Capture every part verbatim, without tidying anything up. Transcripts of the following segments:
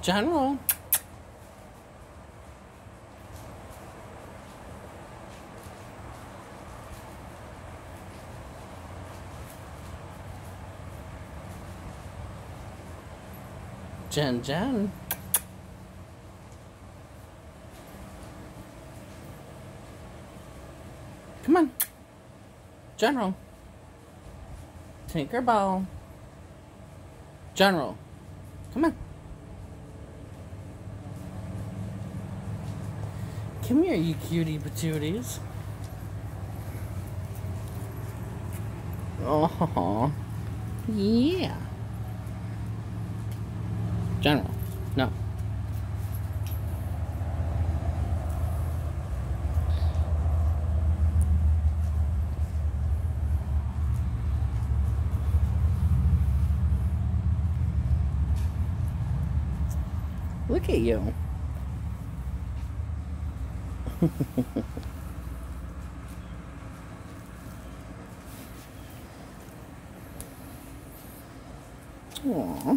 General. Jen, Jen. Come on. General. Tinkerbell. General. Come on. Come here, you cutie patooties. Oh, yeah. General. No. Look at you. Aww.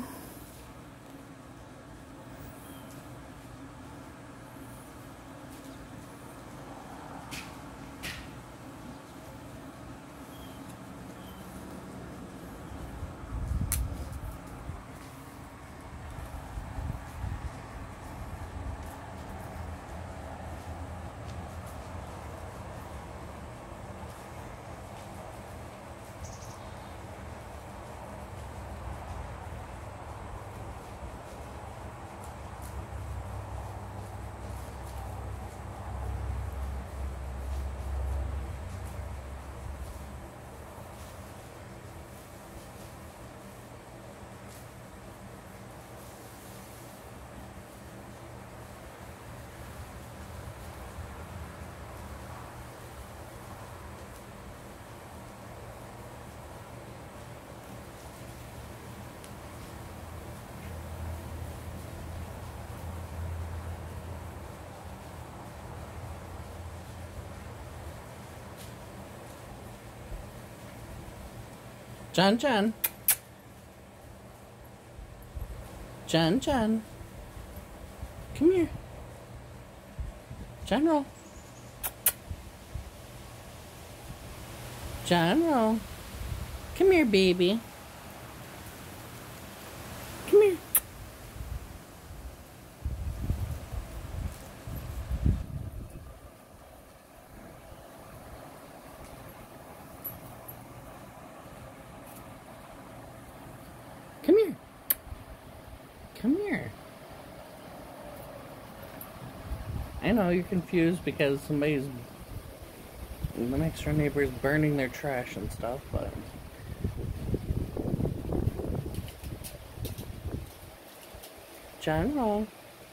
Jen, Jen. Jen, Jen. Come here. General. General. Come here, baby. Come here. Come here. Come here. I know you're confused because somebody's, the next door neighbor is burning their trash and stuff, but General.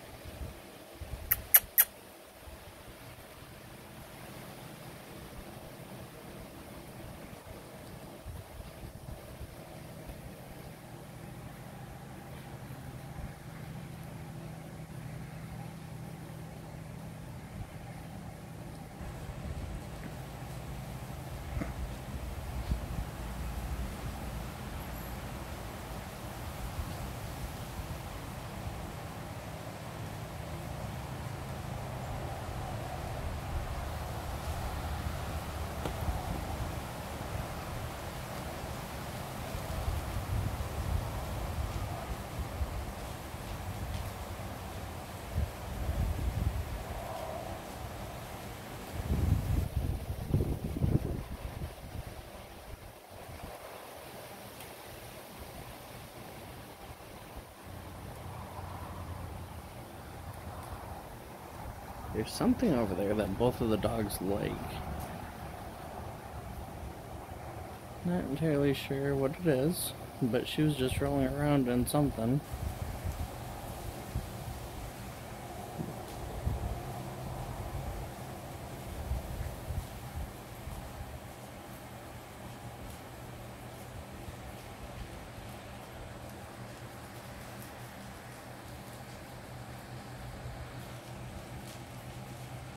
There's something over there that both of the dogs like. Not entirely sure what it is, but she was just rolling around in something.